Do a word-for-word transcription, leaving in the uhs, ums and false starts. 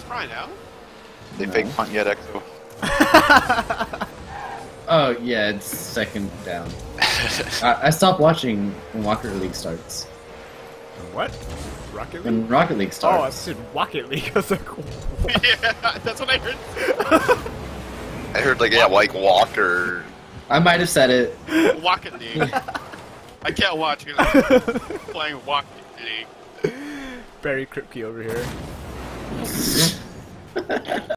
Fry now. They No. fake punt yet, Exo? Oh yeah, it's second down. I, I stopped watching when Wocket League starts. What? Rocket League? When Rocket League Oh, I starts. said Wocket League. I was like, what? Yeah, that's what I heard. I heard like, yeah, like Walker. I might have said it. Wocket League. I can't watch because I'm playing Wocket League. Barry Kripke over here.